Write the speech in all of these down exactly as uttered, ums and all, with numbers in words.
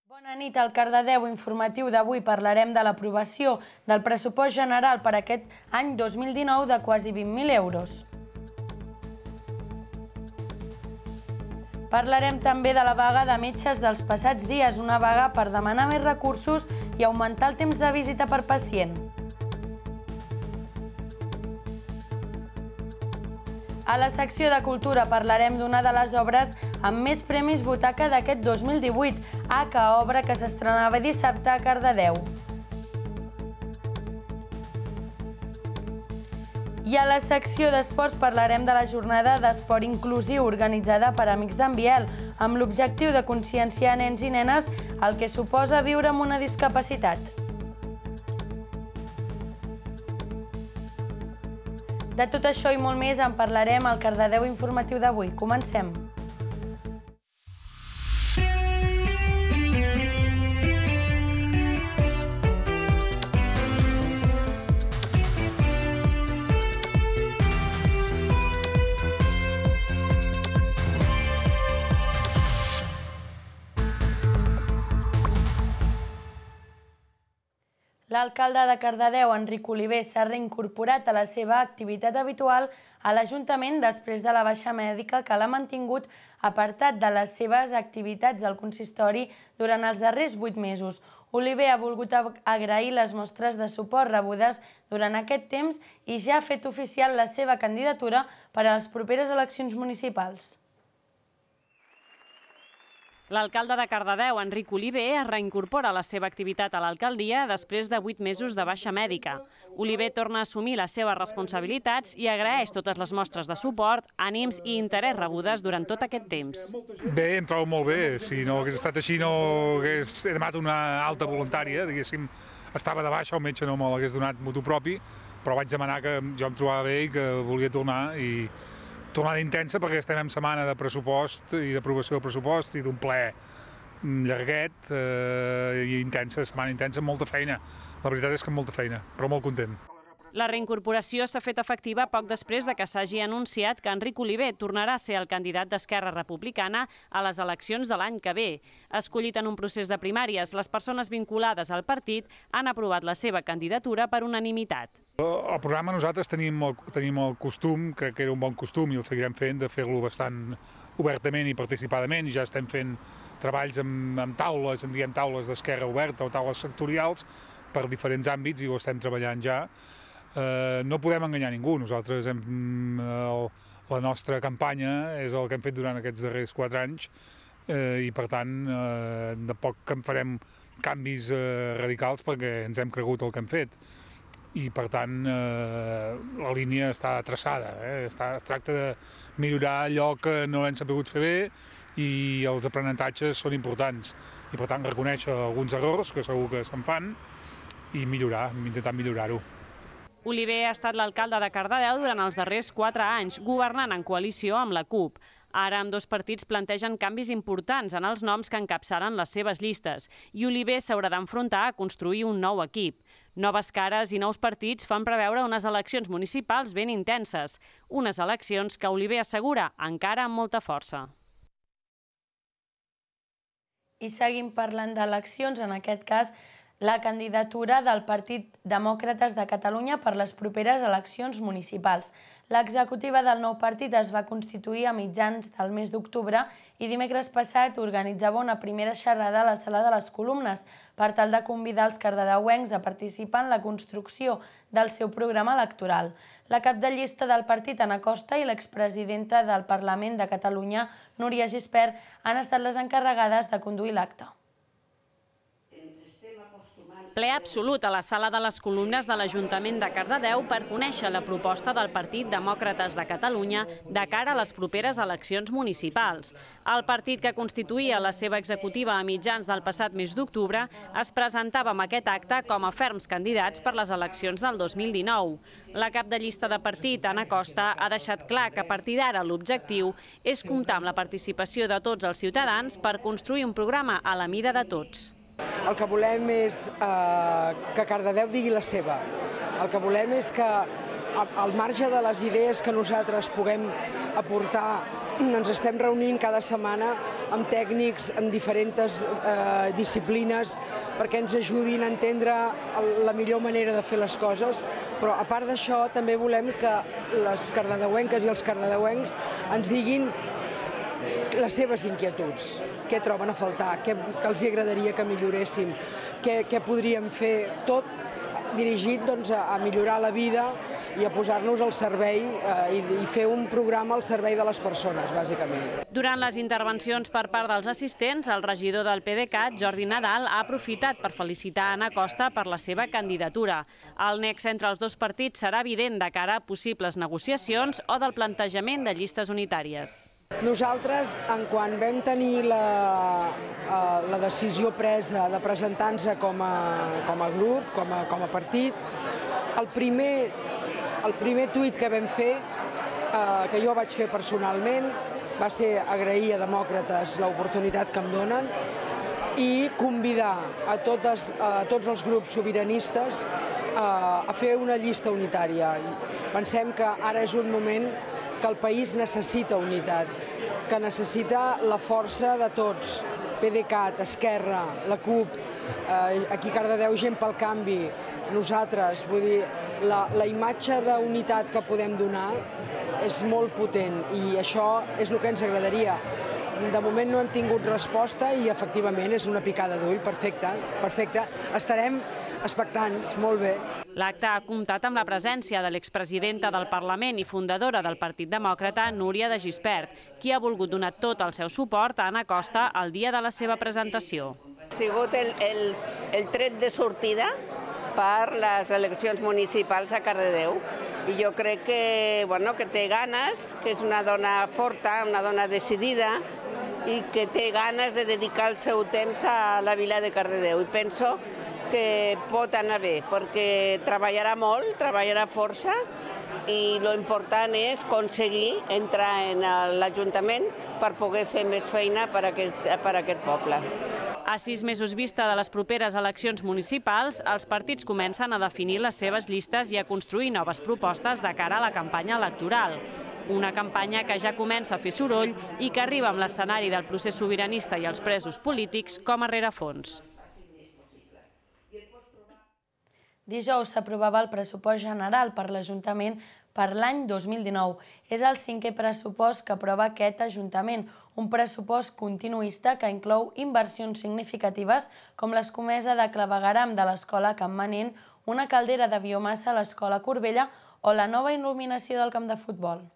Bona nit, al Cardedeu informatiu d'avui parlarem de l'aprovació del pressupost general per aquest any dos mil dinou de quasi vint mil euros. Parlarem també de la vaga de metges dels passats dies, una vaga per demanar més recursos i augmentar el temps de visita per pacient. A la secció de Cultura parlarem d'una de les obres amb més premis Butaca d'aquest dos mil divuit, Aka, obra que s'estrenava dissabte a Cardedeu. I a la secció d'Esports parlarem de la jornada d'esport inclusiu organitzada per Amics d'en Biel, amb l'objectiu de conscienciar nens i nenes el que suposa viure amb una discapacitat. De tot això i molt més en parlarem al Cardedeu informatiu d'avui. Comencem! L'alcalde de Cardedeu, Enric Oliver, s'ha reincorporat a la seva activitat habitual a l'Ajuntament després de la baixa mèdica que l'ha mantingut apartat de les seves activitats al consistori durant els darrers vuit mesos. Oliver ha volgut agrair les mostres de suport rebudes durant aquest temps i ja ha fet oficial la seva candidatura per a les properes eleccions municipals. L'alcalde de Cardedeu, Enric Oliver, es reincorpora a la seva activitat a l'alcaldia després de vuit mesos de baixa mèdica. Oliver torna a assumir les seves responsabilitats i agraeix totes les mostres de suport, ànims i interès rebudes durant tot aquest temps. Bé, em trobo molt bé. Si no hagués estat així, no hagués demanat una alta voluntària, diguéssim, estava de baixa, el metge no me l'hagués donat motu propi, però vaig demanar que jo em trobava bé i que volia tornar i tornada intensa perquè estem en setmana de pressupost i d'aprovació del pressupost i d'un ple llarguet i intensa, setmana intensa, amb molta feina. La veritat és que amb molta feina, però molt content. La reincorporació s'ha fet efectiva poc després de que s'hagi anunciat que Enric Oliver tornarà a ser el candidat d'Esquerra Republicana a les eleccions de l'any que ve. Escollit en un procés de primàries, les persones vinculades al partit han aprovat la seva candidatura per unanimitat. El programa nosaltres tenim el, tenim el costum, crec que era un bon costum i el seguirem fent, de fer-lo bastant obertament i participadament. Ja estem fent treballs amb, amb taules, en diem taules d'esquerra oberta o taules sectorials per diferents àmbits i ho estem treballant ja. Eh, no podem enganyar ningú. Nosaltres, hem, el, la nostra campanya és el que hem fet durant aquests darrers quatre anys eh, i per tant eh, de poc que en farem canvis eh, radicals perquè ens hem cregut el que hem fet. I, per tant, eh, la línia està traçada. Eh? Està, es tracta de millorar allò que no hem sabut fer bé i els aprenentatges són importants. I, per tant, reconèixer alguns errors, que segur que se'n fan, i millorar, intentar millorar-ho. Oliver ha estat l'alcalde de Cardedeu durant els darrers quatre anys, governant en coalició amb la CUP. Ara, ambdós partits plantegen canvis importants en els noms que encapçalen les seves llistes i Oliver s'haurà d'enfrontar a construir un nou equip. Noves cares i nous partits fan preveure unes eleccions municipals ben intenses, unes eleccions que Oliver assegura encara amb molta força. I seguim parlant d'eleccions, en aquest cas la candidatura del Partit Demòcrates de Catalunya per les properes eleccions municipals. L'executiva del nou partit es va constituir a mitjans del mes d'octubre i dimecres passat organitzava una primera xerrada a la Sala de les Columnes per tal de convidar els cardedeuencs a participar en la construcció del seu programa electoral. La cap de llista del partit, Ana Costa, i l'expresidenta del Parlament de Catalunya, Núria Gispert, han estat les encarregades de conduir l'acte. Ple absolut a la Sala de les Columnes de l'Ajuntament de Cardedeu per conèixer la proposta del Partit Demòcrates de Catalunya de cara a les properes eleccions municipals. El partit, que constituïa la seva executiva a mitjans del passat mes d'octubre, es presentava amb aquest acte com a ferms candidats per les eleccions del dos mil dinou. La cap de llista de partit, Ana Costa, ha deixat clar que a partir d'ara l'objectiu és comptar amb la participació de tots els ciutadans per construir un programa a la mida de tots. El que volem és eh, que Cardedeu digui la seva. El que volem és que al marge de les idees que nosaltres puguem aportar ens estem reunint cada setmana amb tècnics, amb diferents eh, disciplines, perquè ens ajudin a entendre la millor manera de fer les coses, però a part d'això també volem que les cardedeuenques i els cardedeuencs ens diguin les seves inquietuds, què troben a faltar, què, què els agradaria que milloréssim, què, què podríem fer, tot dirigit doncs, a millorar la vida i a posar-nos al servei eh, i, i fer un programa al servei de les persones, bàsicament. Durant les intervencions per part dels assistents, el regidor del PDeCAT, Jordi Nadal, ha aprofitat per felicitar Ana Costa per la seva candidatura. El nexe entre els dos partits serà evident de cara a possibles negociacions o del plantejament de llistes unitàries. Nosaltres, en quan vam tenir la, la decisió presa de presentar-nos com, a, com a grup, com a, com a partit, el primer, el primer tuit que vam fer, eh, que jo vaig fer personalment, va ser agrair a Demòcrates l'oportunitat que em donen i convidar a, totes, a tots els grups sobiranistes eh, a fer una llista unitària. Pensem que ara és un moment que el país necessita unitat, que necessita la força de tots, PDeCAT, Esquerra, la CUP, eh, aquí a Cardedeu Gent pel Canvi, nosaltres, vull dir, la, la imatge d'unitat que podem donar és molt potent i això és el que ens agradaria. De moment no hem tingut resposta i efectivament és una picada d'ull, perfecte, perfecte. Estarem expectants, molt bé. L'acte ha comptat amb la presència de l'expresidenta del Parlament i fundadora del Partit Demòcrata, Núria de Gispert, qui ha volgut donar tot el seu suport a Ana Costa el dia de la seva presentació. Ha sigut el, el, el tret de sortida per les eleccions municipals a Cardedeu. I jo crec que, bueno, que té ganes, que és una dona forta, una dona decidida i que té ganes de dedicar el seu temps a la vila de Cardedeu. I penso que pot anar bé, perquè treballarà molt, treballarà força i l'important és aconseguir entrar en l'Ajuntament per poder fer més feina per a aquest, per a aquest poble. A sis mesos vista de les properes eleccions municipals, els partits comencen a definir les seves llistes i a construir noves propostes de cara a la campanya electoral. Una campanya que ja comença a fer soroll i que arriba amb l'escenari del procés sobiranista i els presos polítics com a rerefons. Dijous s'aprovava el pressupost general per l'Ajuntament per l'any dos mil dinou. És el cinquè pressupost que aprova aquest Ajuntament, un pressupost continuista que inclou inversions significatives com l'escomesa de clavegueram de l'Escola Can Manent, una caldera de biomassa a l'Escola Corbella o la nova il·luminació del camp de futbol.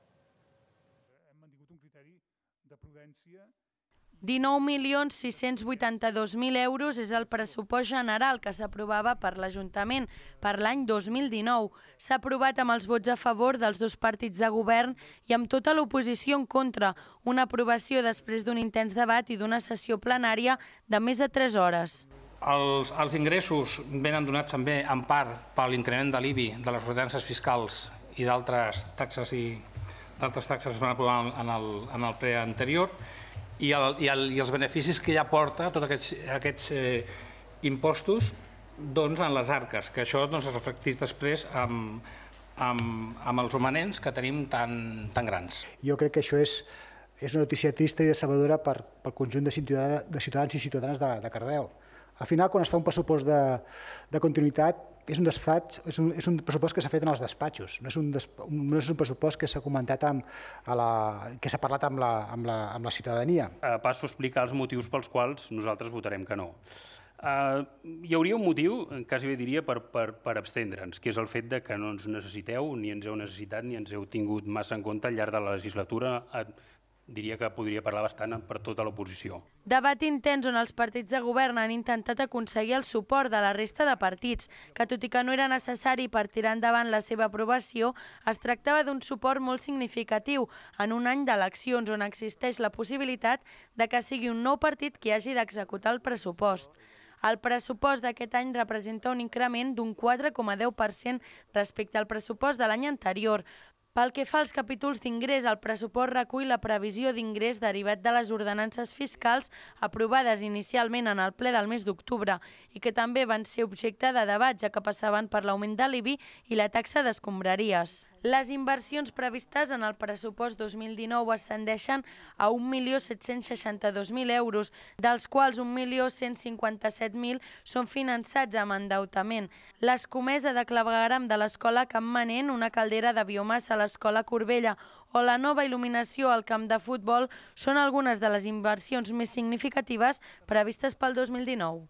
Hem mantingut un criteri de prudència. dinou milions sis-cents vuitanta-dos mil euros és el pressupost general que s'aprovava per l'Ajuntament per l'any dos mil dinou. S'ha aprovat amb els vots a favor dels dos partits de govern i amb tota l'oposició en contra, una aprovació després d'un intens debat i d'una sessió plenària de més de tres hores. Els, els ingressos venen donats també en part per l'increment de l'I B I, de les ordenances fiscals i d'altres taxes i d'altres taxes que es van aprovar en el, en el ple anterior, i, el, i, el, i els beneficis que ja porta tots aquests, aquests eh, impostos doncs, en les arques, que això doncs, es reflectís després amb, amb, amb els romanents que tenim tan, tan grans. Jo crec que això és, és una notícia trista i decebedora per, pel conjunt de ciutadans, de ciutadans i ciutadanes de, de Cardedeu. Al final, quan es fa un pressupost de, de continuïtat, és un desfaig, és un, és un pressupost que s'ha fet en els despatxos, no és un, des, no és un pressupost que s'ha comentat amb, a la, que s'ha parlat amb la, amb, la, amb la ciutadania. Passo a explicar els motius pels quals nosaltres votarem que no. Uh, hi hauria un motiu, quasi bé diria, per, per, per abstendre'ns, que és el fet de que no ens necessiteu, ni ens heu necessitat, ni ens heu tingut massa en compte al llarg de la legislatura. Diria que podria parlar bastant per tota l'oposició. Debat intens on els partits de govern han intentat aconseguir el suport de la resta de partits, que tot i que no era necessari per tirar endavant la seva aprovació, es tractava d'un suport molt significatiu en un any d'eleccions on existeix la possibilitat de que sigui un nou partit qui hagi d'executar el pressupost. El pressupost d'aquest any representa un increment d'un quatre coma deu per cent respecte al pressupost de l'any anterior. Pel que fa als capítols d'ingrés, el pressupost recull la previsió d'ingrés derivat de les ordenances fiscals aprovades inicialment en el ple del mes d'octubre i que també van ser objecte de debat, ja que passaven per l'augment de l'I B I i la taxa d'escombraries. Les inversions previstes en el pressupost dos mil dinou ascendeixen a un milió set-cents seixanta-dos mil euros, dels quals un milió cent cinquanta-set mil són finançats amb endeutament. L'escomesa de clavegueram de l'escola Campmanent, una caldera de biomassa a l'escola Corbella o la nova il·luminació al camp de futbol són algunes de les inversions més significatives previstes pel dos mil dinou.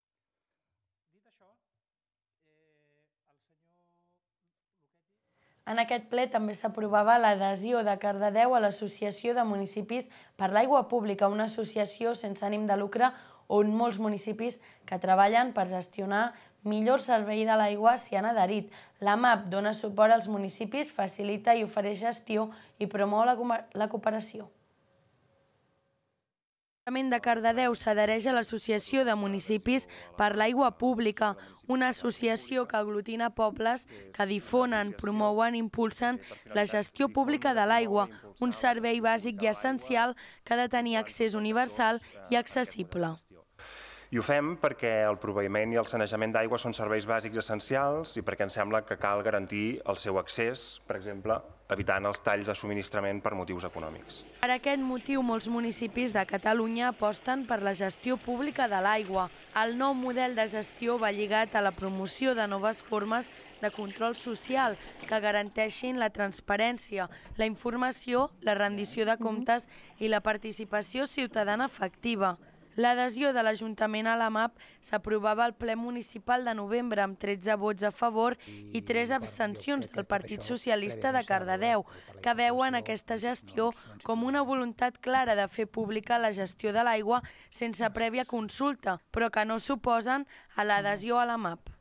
En aquest ple també s'aprovava l'adhesió de Cardedeu a l'Associació de Municipis per l'Aigua Pública, una associació sense ànim de lucre on molts municipis que treballen per gestionar millor servei de l'aigua s'hi han adherit. La M A P dona suport als municipis, facilita i ofereix gestió i promou la cooperació. L'Ajuntament de Cardedeu s'adhereix a l'Associació de Municipis per l'Aigua Pública, una associació que aglutina pobles que difonen, promouen i impulsen la gestió pública de l'aigua, un servei bàsic i essencial que ha de tenir accés universal i accessible. I ho fem perquè el proveïment i el sanejament d'aigua són serveis bàsics essencials i perquè ens sembla que cal garantir el seu accés, per exemple, evitant els talls de subministrament per motius econòmics. Per aquest motiu, molts municipis de Catalunya aposten per la gestió pública de l'aigua. El nou model de gestió va lligat a la promoció de noves formes de control social que garanteixin la transparència, la informació, la rendició de comptes i la participació ciutadana efectiva. L'adhesió de l'Ajuntament a la M A P s'aprovava al ple municipal de novembre amb tretze vots a favor i tres abstencions del Partit Socialista de Cardedeu, que veuen aquesta gestió com una voluntat clara de fer pública la gestió de l'aigua sense prèvia consulta, però que no s'oposen a l'adhesió a la M A P.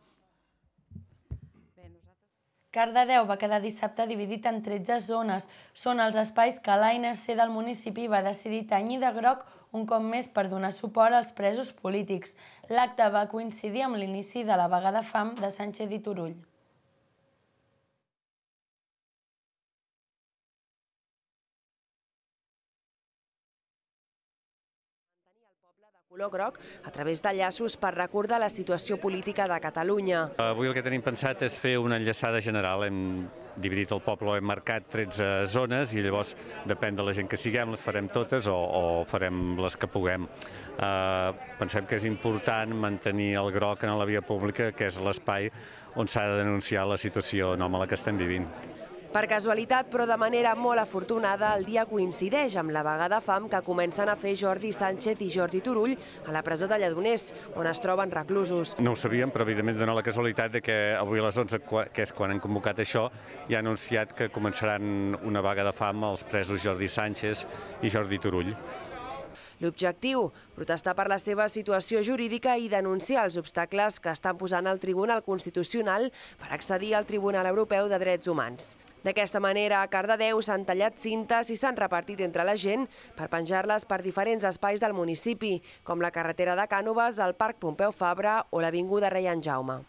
Cardedeu va quedar dissabte dividit en tretze zones. Són els espais que l'A N C del municipi va decidir tenyir de groc un cop més per donar suport als presos polítics. L'acte va coincidir amb l'inici de la vaga de fam de Sánchez i Turull. Color groc a través de llaços per recordar la situació política de Catalunya. Avui el que tenim pensat és fer una enllaçada general. Hem dividit el poble, hem marcat tretze zones i llavors depèn de la gent que siguem, les farem totes o, o farem les que puguem. Uh, pensem que és important mantenir el groc en la via pública, que és l'espai on s'ha de denunciar la situació anòmala que estem vivint. Per casualitat, però de manera molt afortunada, el dia coincideix amb la vaga de fam que comencen a fer Jordi Sánchez i Jordi Turull a la presó de Lledoners, on es troben reclusos. No ho sabíem, però evidentment dona la casualitat que avui a les onze, que és quan han convocat això, ja ha anunciat que començaran una vaga de fam als presos Jordi Sánchez i Jordi Turull. L'objectiu, protestar per la seva situació jurídica i denunciar els obstacles que estan posant el Tribunal Constitucional per accedir al Tribunal Europeu de Drets Humans. D'aquesta manera, a Cardedeu s'han tallat cintes i s'han repartit entre la gent per penjar-les per diferents espais del municipi, com la carretera de Cànoves, el Parc Pompeu Fabra o l'Avinguda Rei en Jaume.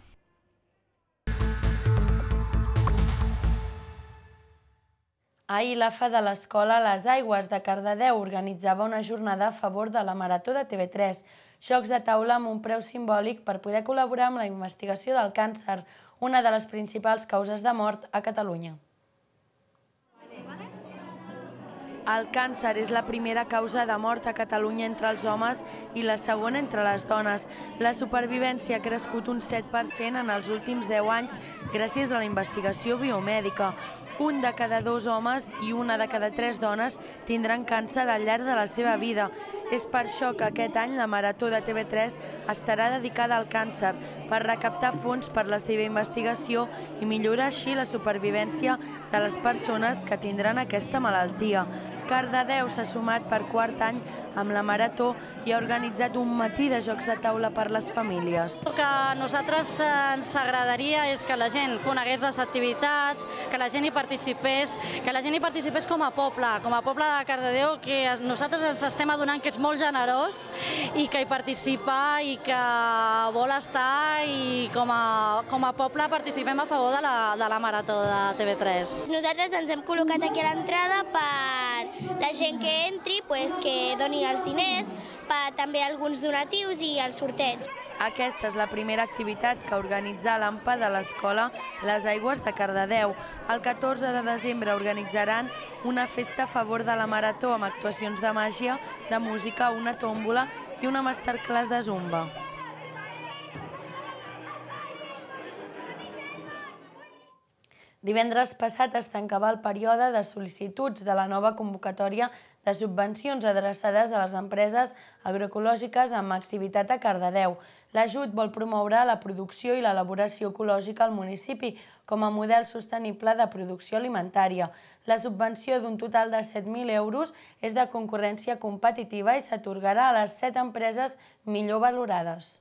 Ahir l'A F A de l'Escola Les Aigües de Cardedeu organitzava una jornada a favor de la Marató de T V tres, jocs de taula amb un preu simbòlic per poder col·laborar amb la investigació del càncer, una de les principals causes de mort a Catalunya. El càncer és la primera causa de mort a Catalunya entre els homes i la segona entre les dones. La supervivència ha crescut un set per cent en els últims deu anys gràcies a la investigació biomèdica. Un de cada dos homes i una de cada tres dones tindran càncer al llarg de la seva vida. És per això que aquest any la Marató de T V tres estarà dedicada al càncer per recaptar fons per la seva investigació i millorar així la supervivència de les persones que tindran aquesta malaltia. Cardedeu s'ha sumat per quart any amb la Marató i ha organitzat un matí de jocs de taula per les famílies. El que a nosaltres ens agradaria és que la gent conegués les activitats, que la gent hi participés, que la gent hi participés com a poble, com a poble de Cardedeu, que nosaltres ens estem adonant que és molt generós i que hi participa i que vol estar i com a, com a poble participem a favor de la, de la Marató de T V tres. Nosaltres ens hem col·locat aquí a l'entrada per la gent que entri, pues, que doni els diners, per també alguns donatius i el sorteig. Aquesta és la primera activitat que organitza l'AMPA de l'escola Les Aigües de Cardedeu. El catorze de desembre organitzaran una festa a favor de la marató amb actuacions de màgia, de música, una tòmbola i una masterclass de zumba. Divendres passat es tancava el període de sol·licituds de la nova convocatòria de subvencions adreçades a les empreses agroecològiques amb activitat a Cardedeu. L'ajut vol promoure la producció i l'elaboració ecològica al municipi com a model sostenible de producció alimentària. La subvenció d'un total de set mil euros és de concurrència competitiva i s'atorgarà a les set empreses millor valorades.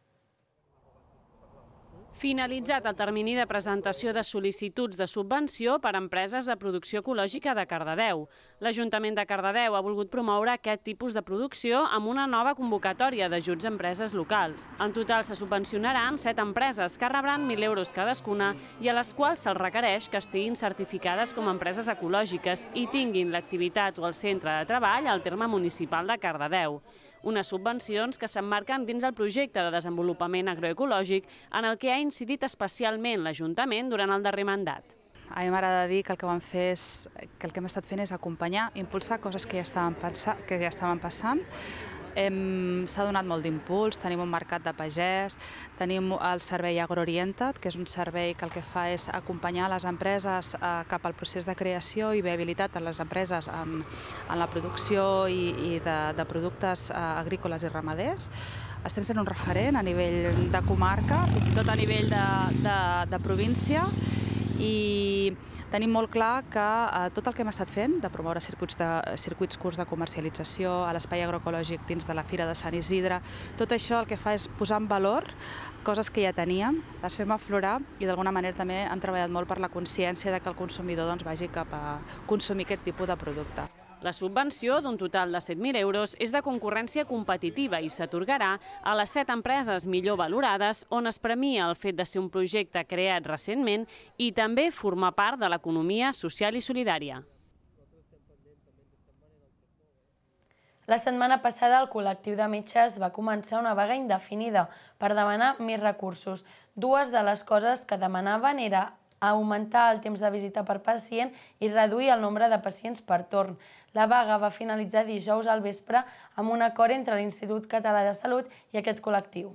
Finalitzat el termini de presentació de sol·licituds de subvenció per a empreses de producció ecològica de Cardedeu. L'Ajuntament de Cardedeu ha volgut promoure aquest tipus de producció amb una nova convocatòria d'ajuts a empreses locals. En total se subvencionaran set empreses que rebran mil euros cadascuna i a les quals se'ls requereix que estiguin certificades com a empreses ecològiques i tinguin l'activitat o el centre de treball al terme municipal de Cardedeu. Unes subvencions que s'emmarquen dins el projecte de desenvolupament agroecològic en el que ha incidit especialment l'Ajuntament durant el darrer mandat. A mi m'agrada dir que el que vam fer és, que el que hem estat fent és acompanyar, impulsar coses que ja estaven, pensar, que ja estaven passant. S'ha donat molt d'impuls, tenim un mercat de pagès, tenim el servei AgroOrientat, que és un servei que el que fa és acompanyar les empreses cap al procés de creació i viabilitat a les empreses en la producció i de productes agrícoles i ramaders. Estem sent un referent a nivell de comarca, fins i tot a nivell de província, i tenim molt clar que tot el que hem estat fent, de promoure circuits curts de comercialització a l'espai agroecològic dins de la Fira de Sant Isidre, tot això el que fa és posar en valor coses que ja teníem, les fem aflorar i d'alguna manera també hem treballat molt per la consciència que el consumidor vagi cap a consumir aquest tipus de producte. La subvenció, d'un total de set mil euros, és de concurrència competitiva i s'atorgarà a les set empreses millor valorades on es premia el fet de ser un projecte creat recentment i també formar part de l'economia social i solidària. La setmana passada el col·lectiu de metges va començar una vaga indefinida per demanar més recursos. Dues de les coses que demanaven era augmentar el temps de visita per pacient i reduir el nombre de pacients per torn. La vaga va finalitzar dijous al vespre amb un acord entre l'Institut Català de Salut i aquest col·lectiu.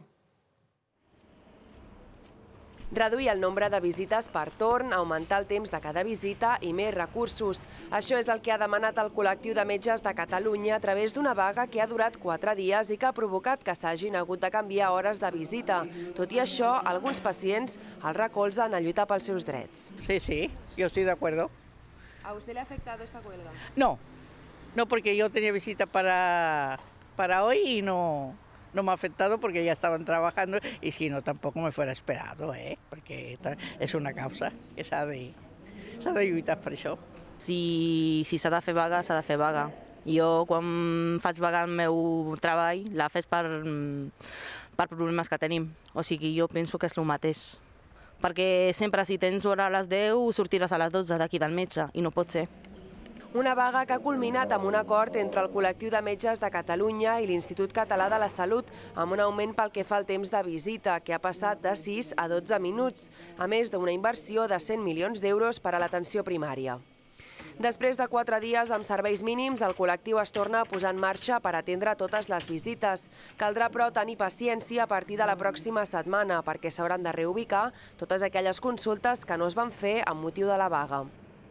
Reduir el nombre de visites per torn, augmentar el temps de cada visita i més recursos. Això és el que ha demanat el col·lectiu de metges de Catalunya a través d'una vaga que ha durat quatre dies i que ha provocat que s'hagin hagut de canviar hores de visita. Tot i això, alguns pacients el recolzen a lluitar pels seus drets. Sí, sí, yo estoy de acuerdo. ¿A usted le ha afectado esta huelga? No, no porque yo tenía visita para, para hoy y no... No me ha afectado porque ya estaban trabajando y si no tampoco me fuera esperado, ¿eh? Porque és una causa que s'ha de, s'ha de lluitar per això. Si si s'ha de fer vaga, s'ha de fer vaga. Jo quan faig vaga el meu treball la faig per, per problemes que tenim. O sigui, jo penso que és el mateix. Perquè sempre si tens hora a les deu sortiràs a les dotze d'aquí del metge i no pot ser. Una vaga que ha culminat amb un acord entre el col·lectiu de metges de Catalunya i l'Institut Català de la Salut, amb un augment pel que fa al temps de visita, que ha passat de sis a dotze minuts, a més d'una inversió de cent milions d'euros per a l'atenció primària. Després de quatre dies amb serveis mínims, el col·lectiu es torna a posar en marxa per atendre totes les visites. Caldrà, però, tenir paciència a partir de la pròxima setmana, perquè s'hauran de reubicar totes aquelles consultes que no es van fer amb motiu de la vaga.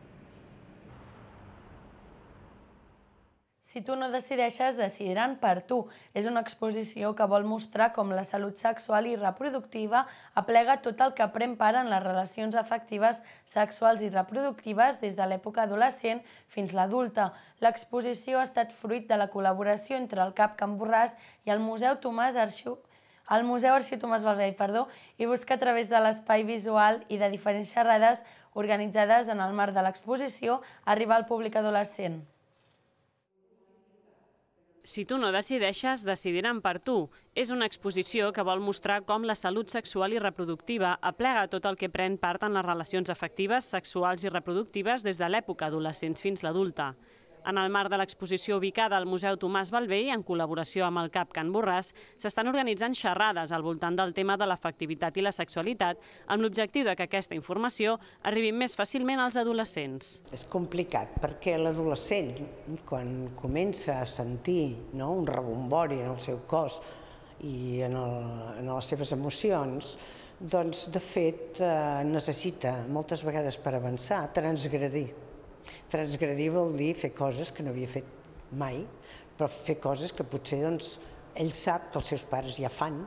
Si tu no decideixes, decidiran per tu. És una exposició que vol mostrar com la salut sexual i reproductiva aplega tot el que pren part en les relacions afectives sexuals i reproductives des de l'època adolescent fins l'adulta. L'exposició ha estat fruit de la col·laboració entre el C A P Can Borràs i el Museu Tomàs Arxiu el Museu Arxiu Tomàs Balvei, perdó, i busca a través de l'espai visual i de diferents xerrades organitzades en el marc de l'exposició arribar al públic adolescent. Si tu no decideixes, decidiran per tu. És una exposició que vol mostrar com la salut sexual i reproductiva aplega tot el que pren part en les relacions afectives, sexuals i reproductives des de l'època adolescents fins l'adulta. En el marc de l'exposició ubicada al Museu Tomàs Bellvei, en col·laboració amb el C A P Can Borràs, s'estan organitzant xerrades al voltant del tema de l'afectivitat i la sexualitat, amb l'objectiu que aquesta informació arribi més fàcilment als adolescents. És complicat perquè l'adolescent, quan comença a sentir un rebombori en el seu cos i en les seves emocions, doncs, de fet, necessita moltes vegades per avançar transgredir. Transgredir vol dir fer coses que no havia fet mai, però fer coses que potser ell sap que els seus pares ja fan,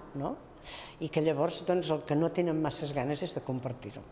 i que llavors el que no tenen masses ganes és de compartir-ho.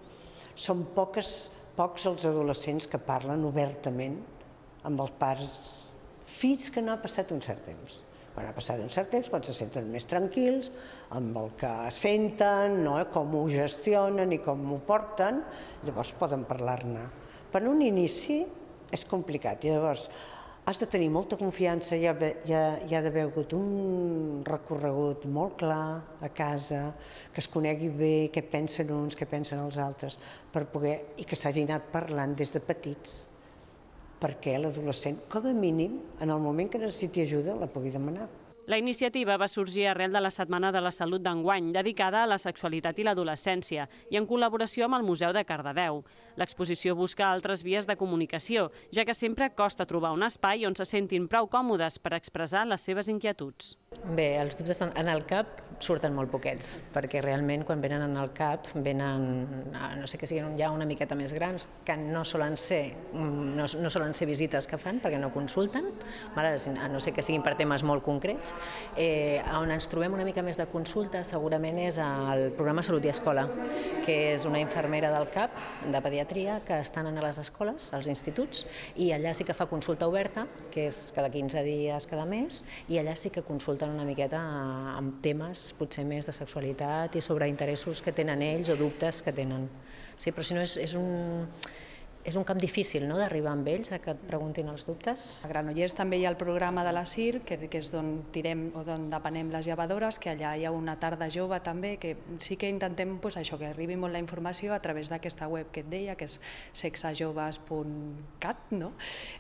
Són pocs els adolescents que parlen obertament amb els pares fins que no ha passat un cert temps. Quan ha passat un cert temps, quan se senten més tranquils, amb el que senten, com ho gestionen i com ho porten, llavors poden parlar-ne. Per un inici és complicat, i llavors has de tenir molta confiança, hi ha d'haver hagut un recorregut molt clar a casa, que es conegui bé què pensen uns, què pensen els altres, per poder, i que s'hagi anat parlant des de petits, perquè l'adolescent, com a mínim, en el moment que necessiti ajuda, la pugui demanar. La iniciativa va sorgir arrel de la Setmana de la Salut d'enguany, dedicada a la sexualitat i l'adolescència, i en col·laboració amb el Museu de Cardedeu. L'exposició busca altres vies de comunicació, ja que sempre costa trobar un espai on se sentin prou còmodes per expressar les seves inquietuds. Bé, els dubtes en el C A P surten molt poquets, perquè realment quan venen en el C A P venen, no sé que siguin ja una miqueta més grans, que no solen ser, no solen ser visites que fan, perquè no consulten, a no ser que siguin per temes molt concrets. On ens trobem una mica més de consulta segurament és al programa Salut i Escola, que és una infermera del C A P de pediatria que estan a les escoles, als instituts, i allà sí que fa consulta oberta, que és cada quinze dies, cada mes, i allà sí que consulten una miqueta amb temes potser més de sexualitat i sobre interessos que tenen ells o dubtes que tenen. Sí, però si no és un... És un camp difícil d'arribar amb ells a que et preguntin els dubtes. A Granollers també hi ha el programa de la C I R, que és d'on tirem o d'on depenem les llevadores, que allà hi ha una tarda jove també, que sí que intentem això, que arribi molt la informació a través d'aquesta web que et deia, que és sexajoves punt cat, no?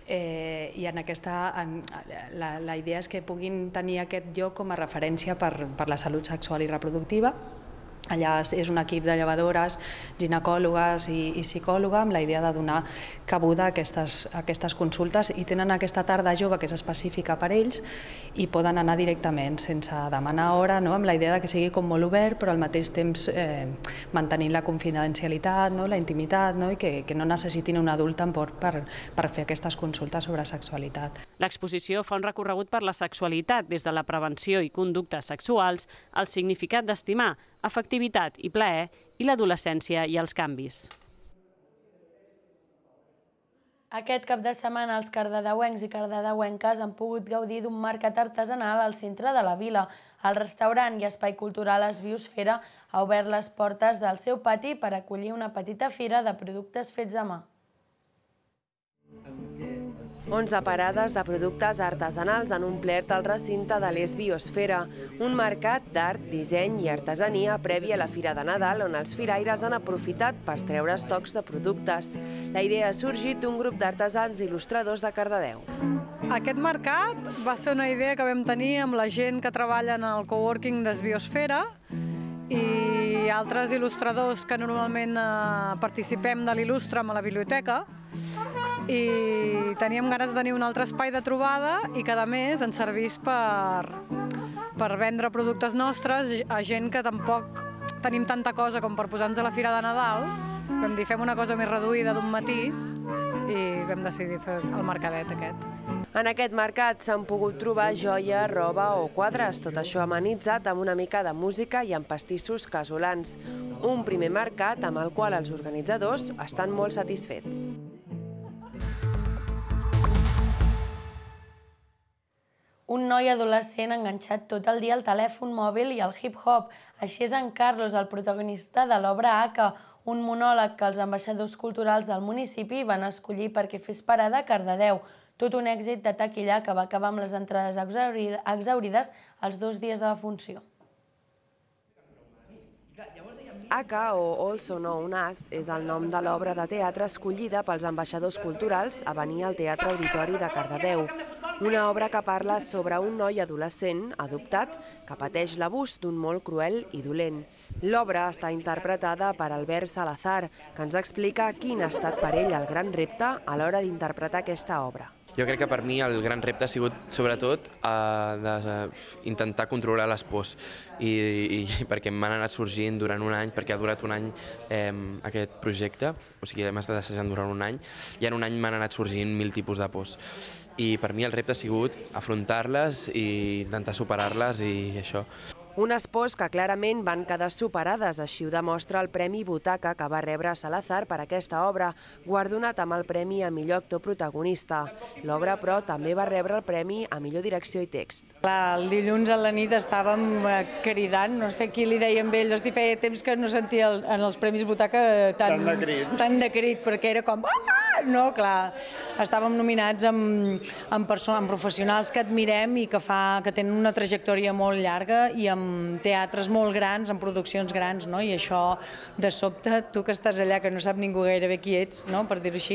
I en aquesta, la idea és que puguin tenir aquest lloc com a referència per la salut sexual i reproductiva. Allà és un equip de llevadores, ginecòlogues i psicòloga amb la idea de donar cabuda a aquestes consultes, i tenen aquesta tarda jove que és específica per ells i poden anar directament sense demanar hora, amb la idea que sigui com molt obert però al mateix temps mantenint la confidencialitat, la intimitat, i que no necessitin un adult tampoc per fer aquestes consultes sobre sexualitat. L'exposició fa un recorregut per la sexualitat des de la prevenció i conductes sexuals, el significat d'estimar, afectivitat i plaer, i l'adolescència i els canvis. Aquest cap de setmana els cardedeuencs i cardedeuenques han pogut gaudir d'un mercat artesanal al centre de la vila. El restaurant i espai cultural Es Biosfera ha obert les portes del seu pati per acollir una petita fira de productes fets a mà. onze parades de productes artesanals han omplert el recinte de l'Es Biosfera, un mercat d'art, disseny i artesania previ a la Fira de Nadal, on els firaires han aprofitat per treure estocs de productes. La idea ha sorgit d'un grup d'artesans i il·lustradors de Cardedeu. Aquest mercat va ser una idea que vam tenir amb la gent que treballa en el coworking d'Es Biosfera i altres il·lustradors que normalment participem de l'Il·lustra'm a la biblioteca, i teníem ganes de tenir un altre espai de trobada i que a més ens servís per vendre productes nostres a gent que tampoc tenim tanta cosa com per posar-nos a la Fira de Nadal. Vam dir, fem una cosa més reduïda d'un matí i vam decidir fer el mercadet aquest. En aquest mercat s'han pogut trobar joia, roba o quadres, tot això amenitzat amb una mica de música i amb pastissos casolans. Un primer mercat amb el qual els organitzadors estan molt satisfets. Un noi adolescent enganxat tot el dia al telèfon mòbil i al hip-hop. Així és en Carlos, el protagonista de l'obra Aka, un monòleg que els ambaixadors culturals del municipi van escollir perquè fes parada a Cardedeu. Tot un èxit de taquilla que va acabar amb les entrades exhaurides els dos dies de la funció. Aka, o Also Known As, és el nom de l'obra de teatre escollida pels ambaixadors culturals a venir al Teatre Auditori de Cardedeu. Una obra que parla sobre un noi adolescent, adoptat, que pateix l'abús d'un molt cruel i dolent. L'obra està interpretada per Albert Salazar, que ens explica quin ha estat per ell el gran repte a l'hora d'interpretar aquesta obra. Jo crec que per mi el gran repte ha sigut, sobretot, intentar controlar les pors, i perquè m'han anat sorgint durant un any, perquè ha durat un any aquest projecte, o sigui, hem estat assajant durant un any, i en un any m'han anat sorgint mil tipus de pors. I per mi el repte ha sigut afrontar-les i intentar superar-les i això. Unes pors que clarament van quedar superades, així ho demostra el Premi Butaca que va rebre Salazar per aquesta obra, guardonat amb el Premi a millor actor protagonista. L'obra, però, també va rebre el Premi a millor direcció i text. El dilluns a la nit estàvem cridant, no sé qui li deia amb ell, hosti, feia temps que no sentia en els Premis Butaca tant de crit, perquè era com... No, clar, estàvem nominats amb professionals que admirem i que tenen una trajectòria molt llarga i amb teatres molt grans, amb produccions grans, i això, de sobte, tu que estàs allà, que no sap ningú gairebé qui ets, per dir-ho així,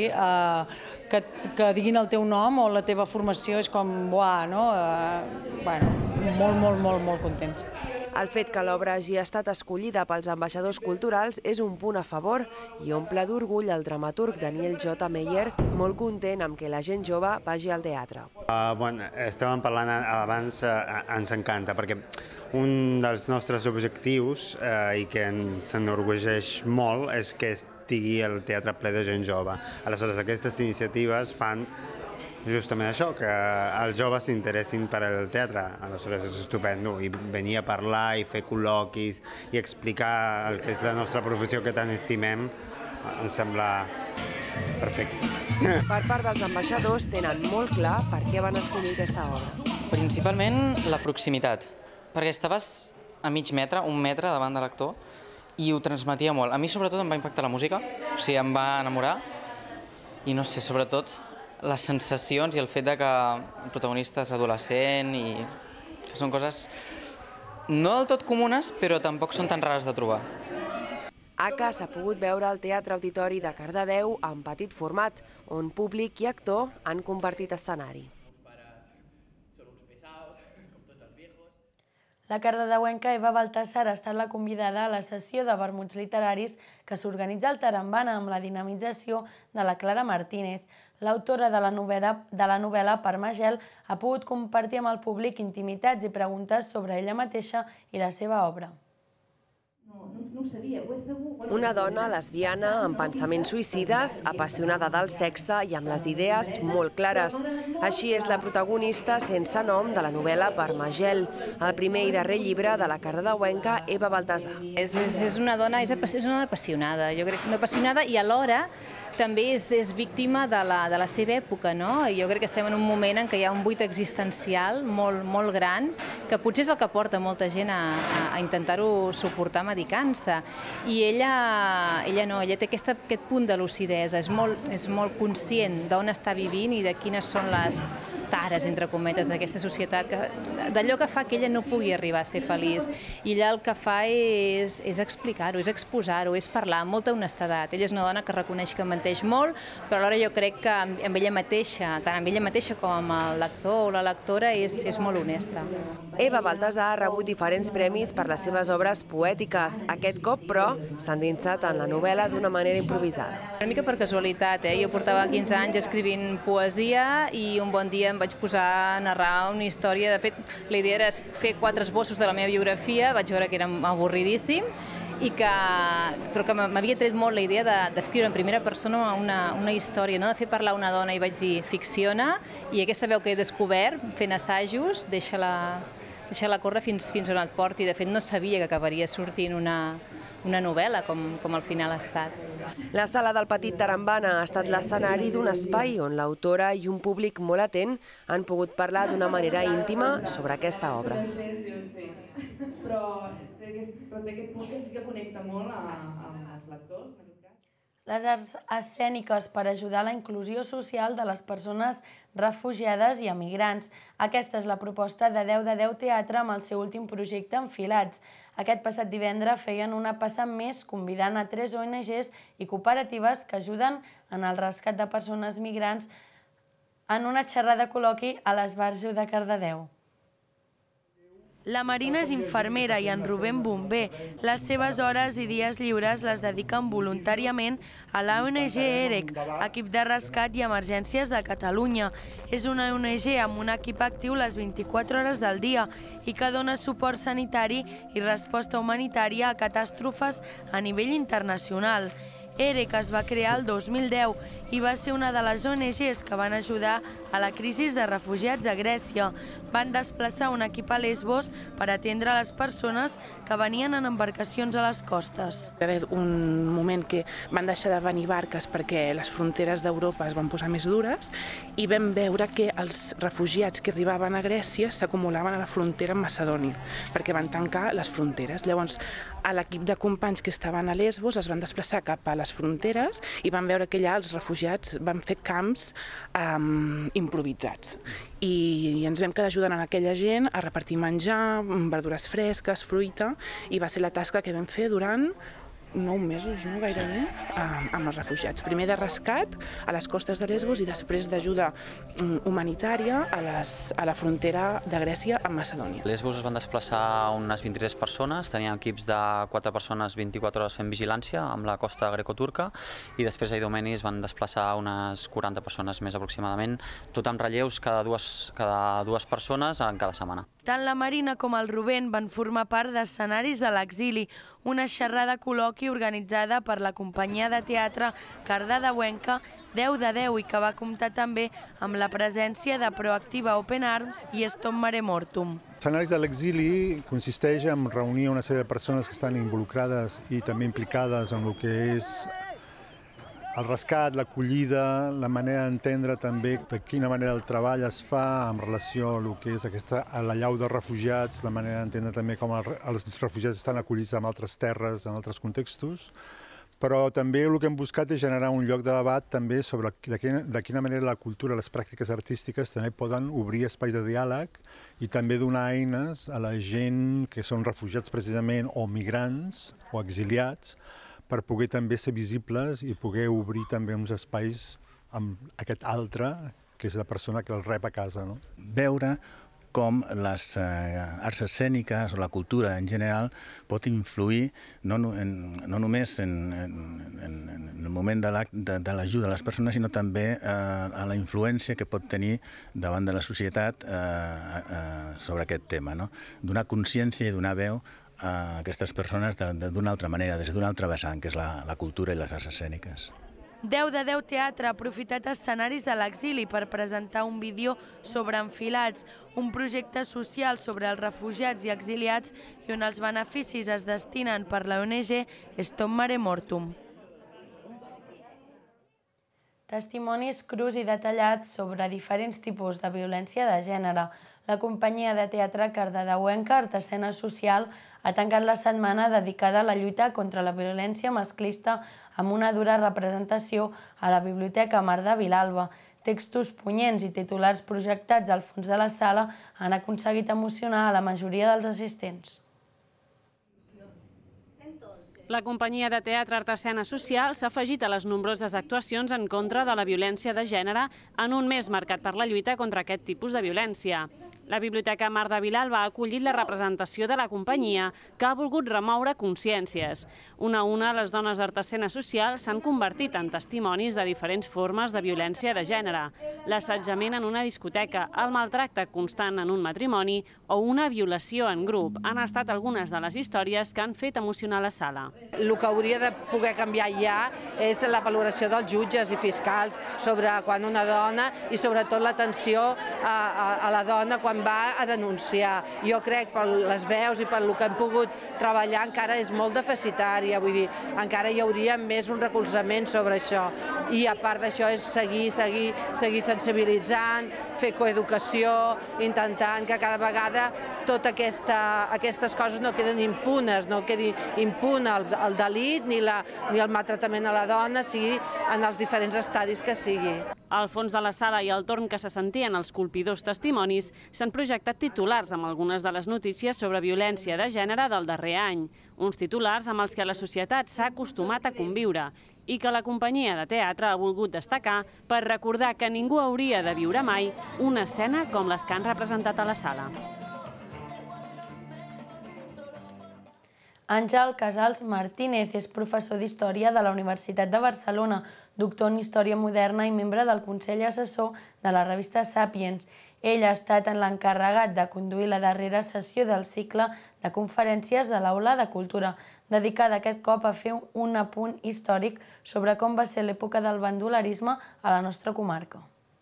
que diguin el teu nom o la teva formació és com, buah, no? Bueno, molt, molt, molt, molt contents. El fet que l'obra hagi estat escollida pels ambaixadors culturals és un punt a favor i omple d'orgull el dramaturg Daniel J. Meyer, molt content amb que la gent jove vagi al teatre. Estàvem parlant abans, ens encanta, perquè un dels nostres objectius i que ens enorgulleix molt és que estigui el teatre ple de gent jove. Aleshores, aquestes iniciatives fan justament això, que els joves s'interessin per al teatre. Aleshores és estupendo, i venir a parlar i fer col·loquis i explicar el que és la nostra professió que tant estimem, em sembla perfecte. Per part dels ambaixadors tenen molt clar per què van escollir aquesta obra. Principalment la proximitat, perquè estaves a mig metre, un metre davant de l'actor, i ho transmetia molt. A mi sobretot em va impactar la música, o sigui, em va enamorar, i no sé, sobretot les sensacions i el fet que el protagonista és adolescent i que són coses no del tot comunes, però tampoc són tan rares de trobar. Aka s'ha pogut veure al Teatre Auditori de Cardedeu en petit format, on públic i actor han compartit escenari. La cardedeuenca Eva Baltasar ha estat la convidada a la sessió de vermuts literaris que s'organitza al Tarambana amb la dinamització de la Clara Martínez. L'autora de la novel·la Parmagel ha pogut compartir amb el públic intimitats i preguntes sobre ella mateixa i la seva obra. Una dona lesbiana amb pensaments suïcides, apassionada del sexe i amb les idees molt clares. Així és la protagonista sense nom de la novel·la Parmagel, el primer i darrer llibre de la cardedeuenca Eva Baltasar. És una dona apassionada, jo crec, apassionada i alhora també és víctima de la seva època, no? Jo crec que estem en un moment en què hi ha un buit existencial molt gran, que potser és el que porta molta gent a intentar-ho suportar medicant-se. I ella no, ella té aquest punt de lucidesa, és molt conscient d'on està vivint i de quines són les tares, entre cometes, d'aquesta societat, d'allò que fa que ella no pugui arribar a ser feliç. I ella el que fa és explicar-ho, és exposar-ho, és parlar amb molta honestedat. Ella és una dona que reconeix que menteix molt, però alhora jo crec que amb ella mateixa, tant amb ella mateixa com amb el lector o la lectora, és molt honesta. Eva Baltasar ha rebut diferents premis per les seves obres poètiques. Aquest cop, però, s'ha endinsat en la novel·la d'una manera improvisada. Una mica per casualitat, jo portava quinze anys escrivint poesia i un bon dia em vaig posar a narrar una història. De fet, la idea era fer quatre esbossos de la meva biografia, vaig veure que era avorridíssim, però que m'havia tret molt la idea d'escriure en primera persona una història, de fer parlar una dona, i vaig dir, ficciona, i aquesta veu que he descobert fent assajos, deixa-la córrer fins on et porti. De fet, no sabia que acabaria sortint una novel·la, com al final ha estat. La sala del Petit Tarambana ha estat l'escenari d'un espai on l'autora i un públic molt atent han pogut parlar d'una manera íntima sobre aquesta obra. Però té aquest punt que sí que connecta molt amb els lectors. les arts escèniques per ajudar a la inclusió social de les persones refugiades i emigrants. Aquesta és la proposta de deu de deu Teatre amb el seu últim projecte Enfilats. Aquest passat divendres feien una passa més convidant a tres O N Ges i cooperatives que ajuden en el rescat de persones migrants en una xerrada col·loqui a l'Esbarjo de Cardedeu. La Marina és infermera i en Rubén bomber. Les seves hores i dies lliures les dediquen voluntàriament a la O N G EREC, Equip de Rescat i Emergències de Catalunya. És una O N G amb un equip actiu les vint-i-quatre hores del dia i que dona suport sanitari i resposta humanitària a catàstrofes a nivell internacional. EREC es va crear el dos mil deu i va ser una de les O N Ges que van ajudar a la crisi de refugiats a Grècia. Van desplaçar un equip a Lesbos per atendre les persones que venien en embarcacions a les costes. Va haver un moment que van deixar de venir barques perquè les fronteres d'Europa es van posar més dures i vam veure que els refugiats que arribaven a Grècia s'acumulaven a la frontera amb Macedònia perquè van tancar les fronteres. Llavors, a l'equip de companys que estaven a Lesbos es van desplaçar cap a les fronteres i van veure que allà els refugiats van fer camps um, improvisats. I, I ens vam quedar ajudant a aquella gent a repartir menjar, verdures fresques, fruita, i va ser la tasca que vam fer durant nou mesos, no gairebé, amb els refugiats. Primer de rescat a les costes de Lesbos i després d'ajuda humanitària a, les, a la frontera de Grècia amb Macedònia. A Lesbos es van desplaçar unes vint-i-tres persones, teníem equips de quatre persones vint-i-quatre hores fent vigilància amb la costa grecoturca i després a Idomeni es van desplaçar unes quaranta persones més aproximadament, tot amb relleus cada dues, cada dues persones en cada setmana. Tant la Marina com el Rubén van formar part d'Escenaris a l'exili, una xerrada col·loqui organitzada per la companyia de teatre cardedeuenca deu de deu i que va comptar també amb la presència de Proactiva Open Arms i Stop Mare Mortum. Escenaris de l'exili consisteix en reunir una sèrie de persones que estan involucrades i també implicades en el que és el rescat, l'acollida, la manera d'entendre també de quina manera el treball es fa en relació a el que és aquesta, a la llau de refugiats, la manera d'entendre també com els refugiats estan acollits en altres terres, en altres contextos, però també el que hem buscat és generar un lloc de debat també sobre de quina, de quina manera la cultura, les pràctiques artístiques també poden obrir espais de diàleg i també donar eines a la gent que són refugiats precisament o migrants o exiliats per poder també ser visibles i poder obrir també uns espais amb aquest altre, que és la persona que el rep a casa. No? Veure com les eh, arts escèniques o la cultura en general pot influir no, en, no només en, en, en, en el moment de l'ajuda a les persones, sinó també eh, a la influència que pot tenir davant de la societat eh, eh, sobre aquest tema. No? Donar consciència i donar veu a aquestes persones d'una altra manera, des d'una altra vessant, que és la, la cultura i les arts escèniques. deu de deu Teatre ha aprofitat Escenaris de l'exili per presentar un vídeo sobre Enfilats, un projecte social sobre els refugiats i exiliats i on els beneficis es destinen per la O N G Stop Mare Mortum. Testimonis crus i detallats sobre diferents tipus de violència de gènere. La companyia de teatre cardedeuenca Artesena Social ha tancat la setmana dedicada a la lluita contra la violència masclista amb una dura representació a la Biblioteca Mar de Vilalba. Textos punyents i titulars projectats al fons de la sala han aconseguit emocionar a la majoria dels assistents. La companyia de teatre Artesena Social s'ha afegit a les nombroses actuacions en contra de la violència de gènere en un mes marcat per la lluita contra aquest tipus de violència. La Biblioteca Mar de Vilalba ha acollit la representació de la companyia, que ha volgut remoure consciències. Una a una, les dones d'Artesena Social s'han convertit en testimonis de diferents formes de violència de gènere. L'assetjament en una discoteca, el maltracte constant en un matrimoni o una violació en grup han estat algunes de les històries que han fet emocionar la sala. El que hauria de poder canviar ja és la valoració dels jutges i fiscals sobre quan una dona i sobretot l'atenció a, a, a la dona quan se'n va a denunciar. Jo crec per les veus i per el que hem pogut treballar encara és molt deficitària, vull dir, encara hi hauria més un recolzament sobre això. I a part d'això és seguir, seguir, seguir sensibilitzant, fer coeducació, intentant que cada vegada totes aquesta, aquestes coses no queden impunes, no quedi impune el, el delit ni, la, ni el maltractament a la dona, sigui en els diferents estadis que sigui. Al fons de la sala i al torn que se sentien els colpidors testimonis, s'han projectat titulars amb algunes de les notícies sobre violència de gènere del darrer any. Uns titulars amb els que la societat s'ha acostumat a conviure i que la companyia de teatre ha volgut destacar per recordar que ningú hauria de viure mai una escena com les que han representat a la sala. Àngel Casals Martínez és professor d'Història de la Universitat de Barcelona, doctor en Història Moderna i membre del Consell Assessor de la revista Sàpiens. Ell ha estat l'encarregat de conduir la darrera sessió del cicle de conferències de l'Aula de Cultura, dedicada aquest cop a fer un apunt històric sobre com va ser l'època del bandolerisme a la nostra comarca.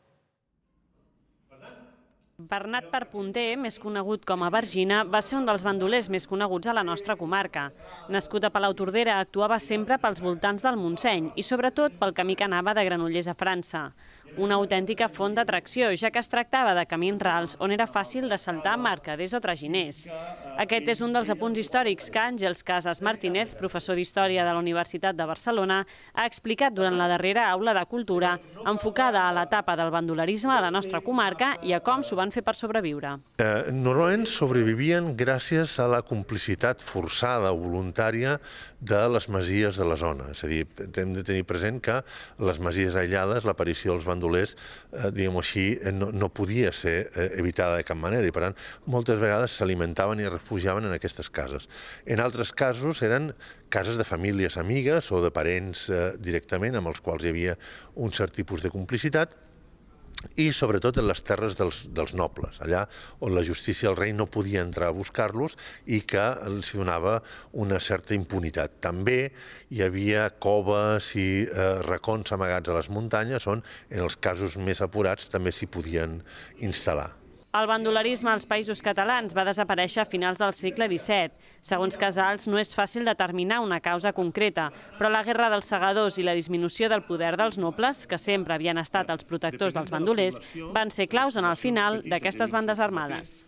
Bernat Perpunter, més conegut com a Vergina, va ser un dels bandolers més coneguts a la nostra comarca. Nascut a Palautordera, actuava sempre pels voltants del Montseny i sobretot pel camí que anava de Granollers a França. Una autèntica font d'atracció, ja que es tractava de camins rals on era fàcil de saltar mercaders o traginers. Aquest és un dels apunts històrics que Àngels Casals Martínez, professor d'Història de la Universitat de Barcelona, ha explicat durant la darrera aula de cultura, enfocada a l'etapa del bandolerisme a la nostra comarca i a com s'ho van fer per sobreviure. Eh, normalment sobrevivien gràcies a la complicitat forçada o voluntària de les masies de la zona. És a dir, hem de tenir present que les masies aïllades, l'aparició dels bandolers, eh, diguem-ho així, no, no podia ser eh, evitada de cap manera i, per tant, moltes vegades s'alimentaven i refugiaven en aquestes cases. En altres casos eren cases de famílies amigues o de parents eh, directament amb els quals hi havia un cert tipus de complicitat, i sobretot en les terres dels, dels nobles, allà on la justícia del rei no podia entrar a buscar-los i que els donava una certa impunitat. També hi havia coves i eh, racons amagats a les muntanyes on, en els casos més apurats, també s'hi podien instal·lar. El bandolerisme als Països Catalans va desaparèixer a finals del segle disset. Segons Casals, no és fàcil determinar una causa concreta, però la guerra dels segadors i la disminució del poder dels nobles, que sempre havien estat els protectors dels bandolers, van ser claus en el final d'aquestes bandes armades.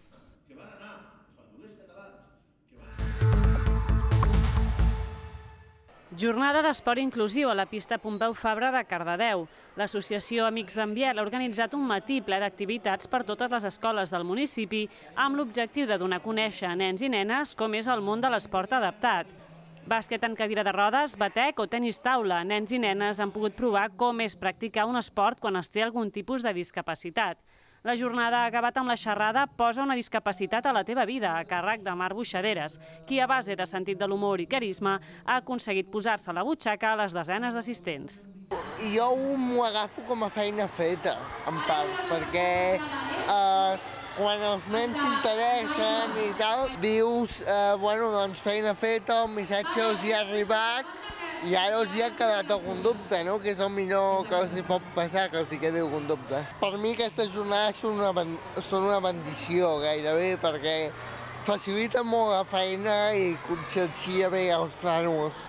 Jornada d'esport inclusiu a la pista Pompeu Fabra de Cardedeu. L'Associació Amics d'en Biel ha organitzat un matí ple d'activitats per totes les escoles del municipi amb l'objectiu de donar a conèixer a nens i nenes com és el món de l'esport adaptat. Bàsquet en cadira de rodes, batec o tenis taula. Nens i nenes han pogut provar com és practicar un esport quan es té algun tipus de discapacitat. La jornada ha acabat amb la xerrada Posa una discapacitat a la teva vida, a càrrec de Mar Buixaderes, qui a base de sentit de l'humor i carisma ha aconseguit posar-se a la butxaca a les desenes d'assistents. Jo m'ho agafo com a feina feta, en part, perquè eh, quan els nens s'interessen i tal, dius, eh, bueno, doncs feina feta, el missatge els hi ha arribat, i ara els hi ha quedat algun dubte, no? Que és el millor que els hi pot passar, que els hi quedi algun dubte. Per mi aquestes jornades són una, ben... són una bendició gairebé, perquè faciliten molt la feina i consciencia bé els plànols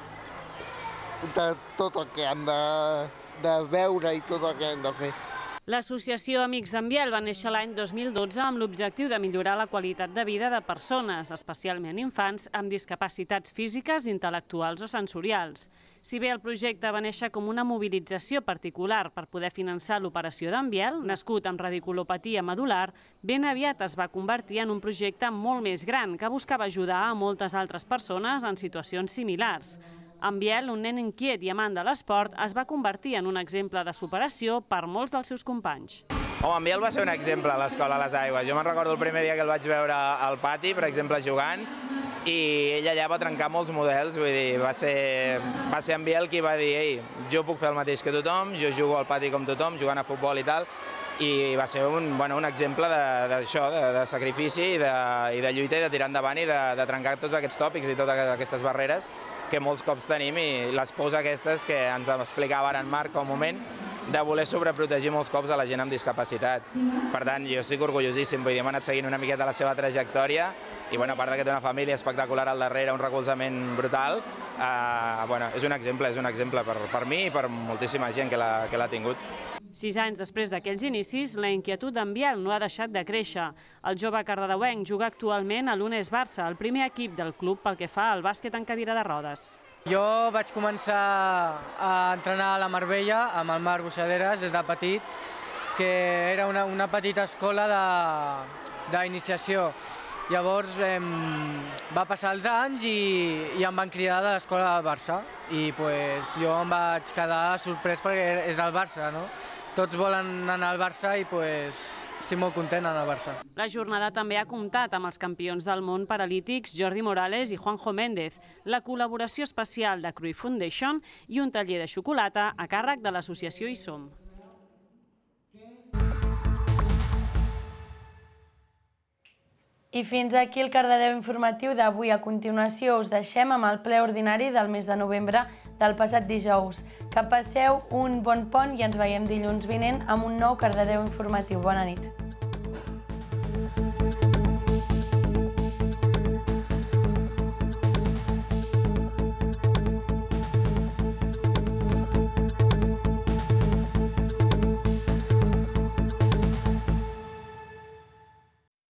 de tot el que han de, de veure i tot el que han de fer. L'Associació Amics d'en Biel va néixer l'any dos mil dotze amb l'objectiu de millorar la qualitat de vida de persones, especialment infants, amb discapacitats físiques, intel·lectuals o sensorials. Si bé el projecte va néixer com una mobilització particular per poder finançar l'operació d'en Biel, nascut amb radiculopatia medular, ben aviat es va convertir en un projecte molt més gran que buscava ajudar a moltes altres persones en situacions similars. En Biel, un nen inquiet i amant de l'esport, es va convertir en un exemple de superació per molts dels seus companys. Home, en Biel va ser un exemple a l'escola a les aigües. Jo me'n recordo el primer dia que el vaig veure al pati, per exemple, jugant, i ell allà va trencar molts models, vull dir, va ser, va ser en Biel qui va dir ei, jo puc fer el mateix que tothom, jo jugo al pati com tothom, jugant a futbol i tal, i va ser un, bueno, un exemple d'això, de, de, de sacrifici i de, i de lluita i de tirar endavant i de, de trencar tots aquests tòpics i totes aquestes barreres que molts cops tenim i les pors aquestes que ens explicava ara en Marc fa un moment, de voler sobreprotegir molts cops a la gent amb discapacitat. Per tant, jo estic orgullosíssim, vull dir, hem anat seguint una miqueta la seva trajectòria i, bueno, a part que té una família espectacular al darrere, un recolzament brutal, eh, bueno, és un exemple, és un exemple per, per mi i per moltíssima gent que l'ha tingut. Sis anys després d'aquells inicis, la inquietud d'en Biel no ha deixat de créixer. El jove cardedeuenc juga actualment a l'U N E S Barça, el primer equip del club pel que fa al bàsquet en cadira de rodes. Jo vaig començar a entrenar a la Marbella amb el Marc Buixaderes des de petit, que era una, una petita escola d'iniciació. Llavors eh, va passar els anys i, i em van cridar de l'escola del Barça i pues, jo em vaig quedar sorprès perquè és el Barça, no? Tots volen anar al Barça i pues, estic molt content d'anar al Barça. La jornada també ha comptat amb els campions del món paralítics Jordi Morales i Juanjo Méndez, la col·laboració especial de Cruyff Foundation i un taller de xocolata a càrrec de l'associació Hi Som. I fins aquí el Cardedeu informatiu d'avui. A continuació us deixem amb el ple ordinari del mes de novembre del passat dijous. Que passeu un bon pont i ens veiem dilluns vinent amb un nou Cardedeu informatiu. Bona nit.